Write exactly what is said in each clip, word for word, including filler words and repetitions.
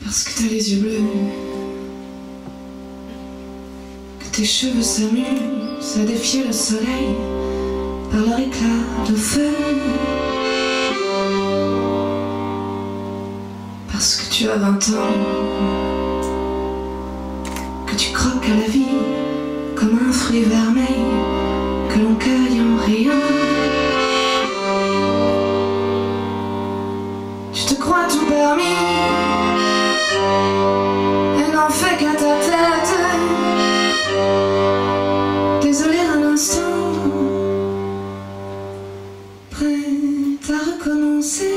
Parce que t'as les yeux bleus, que tes cheveux s'amusent à défier le soleil par leur éclat de feu. Parce que tu as vingt ans, que tu croques à la vie comme un fruit vermeil que l'on cueille en riant. Tu te crois tout permis et n'en fais qu'à ta tête. Désolé un instant, prête à recommencer.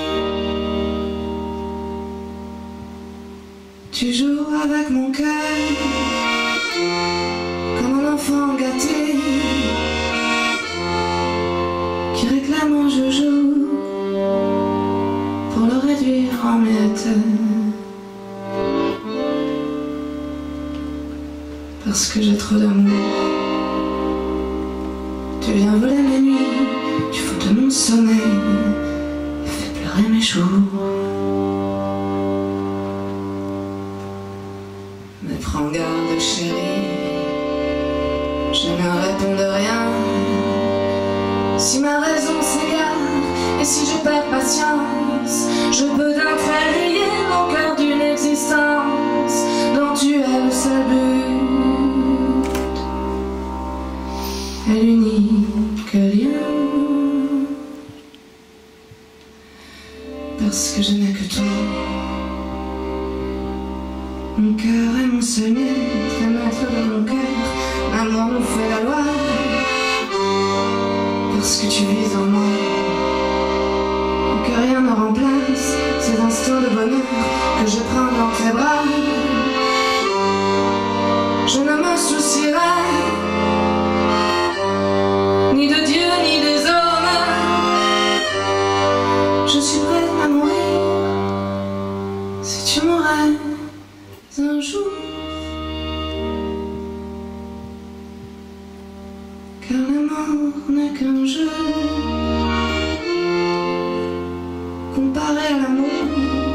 Tu joues avec mon cœur comme un enfant gâté qui réclame un joujou pour le réduire en miettes. Parce que j'ai trop d'amour, tu viens voler mes nuits, tu fous de mon sommeil et fais pleurer mes jours. Mais prends garde chérie, je ne réponds de rien. Si ma raison s'égare et si je perds patience, je peux d'un trait rayer mon cœur d'une existence dont tu es le seul but et l'unique lien. Parce que je n'ai que toi, mon cœur est mon seul maître et maître de mon cœur, l'amour nous fait la loi. Parce que tu vis en moi, et que rien ne remplace ces instants de bonheur que je prends dans tes bras. Je ne me soucierai ni de Dieu ni des hommes. Je suis prête à mourir si tu mourrais un jour. Car la mort n'est qu'un jeu comparé à l'amour,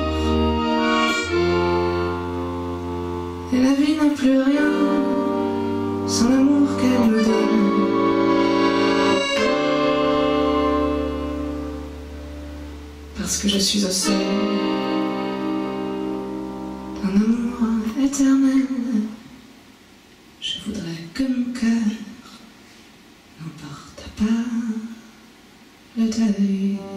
et la vie n'a plus rien sans l'amour qu'elle me donne. Parce que je suis au seuil d'un amour éternel, je voudrais que mon cœur n'emporte pas le deuil.